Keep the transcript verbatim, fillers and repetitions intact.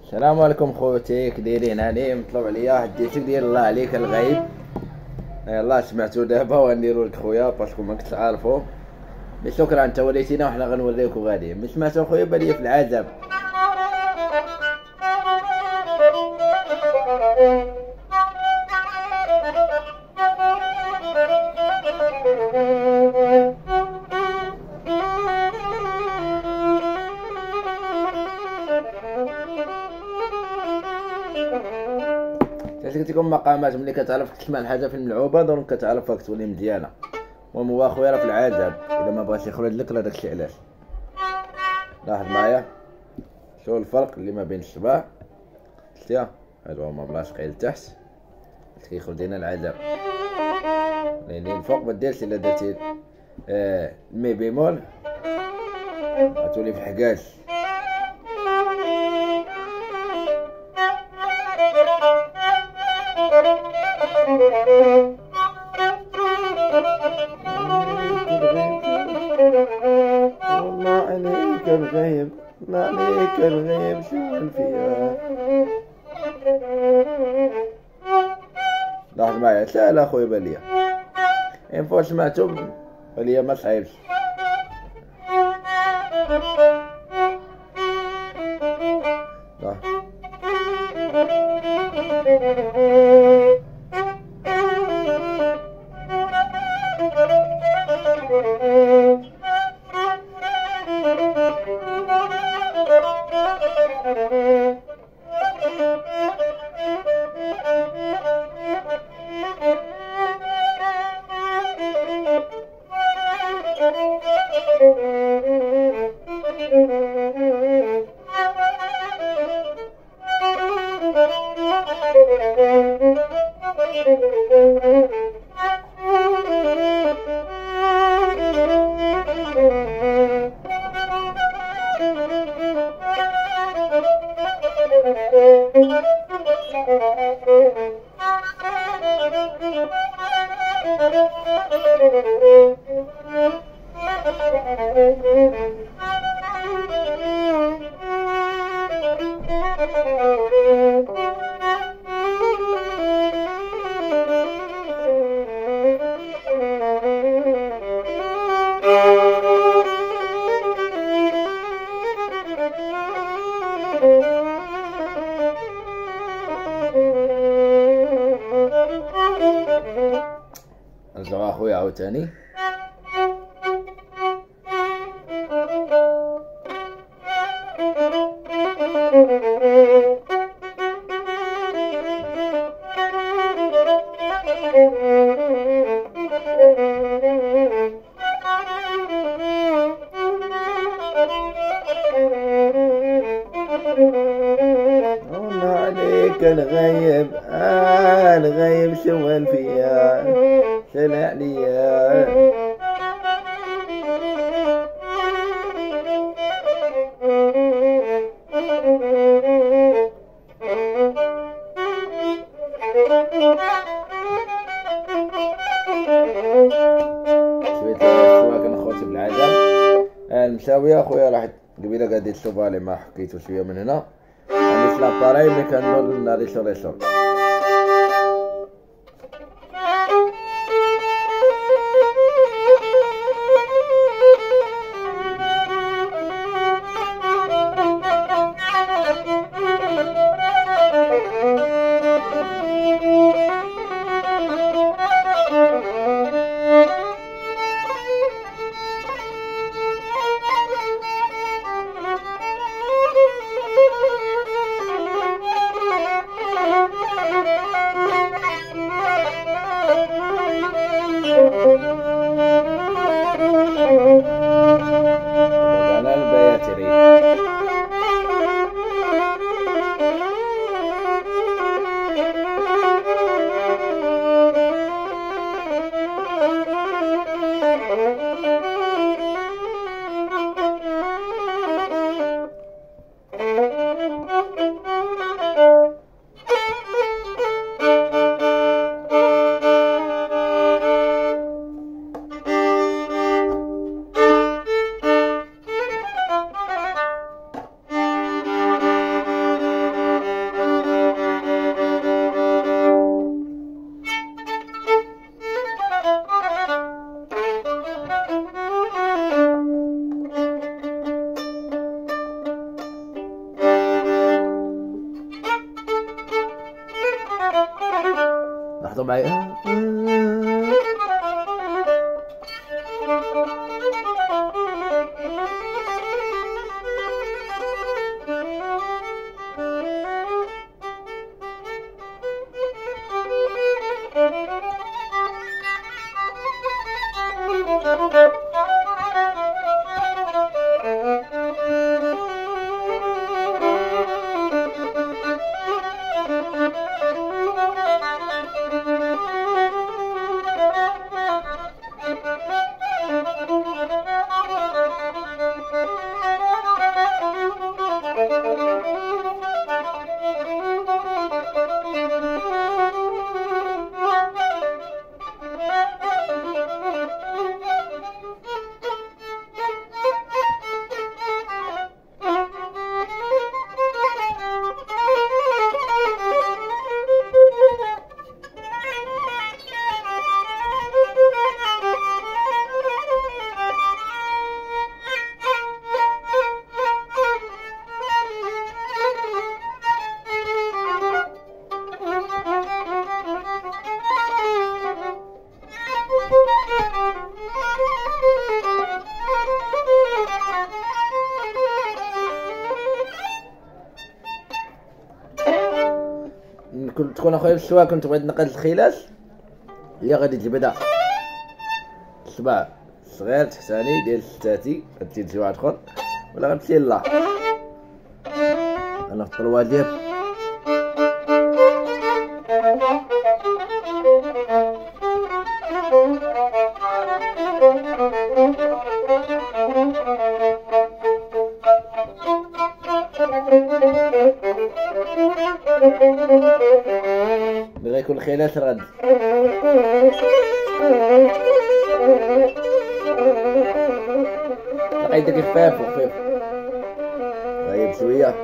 السلام عليكم خوتي، كدايرين؟ هاني مطلوب عليا واحد الديسك ديال الله عليك الغايب. يلاه سمعتو دابا وغنديرو لك خويا باسكو ما كنتش عارفو. مي شكرا انت وليتينا وحنا غنوريوكو غادي. ملي سمعتو خويا بان ليا في العذاب. كاش قلت لكم مقامات ملي كتعرف تسمع الحاجه في الملعوبه دونك كتعرفها كتولي مزيانه. المهم هو اخويا راه في العذاب، الا ما بغاش يخرج لك راه داكشي علاش. لاحظ معايا شوف الفرق اللي ما بين الصباع شتيها، هادو هما ملاصقين لتحت كيخرج لنا العذاب. لين الفوق ما ديرش الا درتي آه مي بيمول غتولي في الحكاج. والله عليك الغيب، الله عليك الغيب شو فيها. لاحظ معايا سهل اخويا بان ليا، ان فوا سمعتو بان ليا ما صعيبش. رجعوا اخويا عاوتاني. الله عليك الغيب، آه الغيب شوال فيا سال عليا. شوية السواق خوتي بالعذاب. المساوية خويا راح قبيله قاعد يتصوبها لي ما حكيتو شوية من هنا. عندي لاباراي مي كنضل ناري سور يسور. لاحظوا معايا. كنت تكون اخويا في السواق، كنت بغيت نقاد الخلاص اللي غادي تجبدها الصباع الصغير تحتاني ديال ستاتي، غتزيد شي واحد اخر ولا غتمشي لا انا في الطلوه ديال ملي غيكون الخلاص الغد. لقيتك خفاف وخفيف غايب شويه.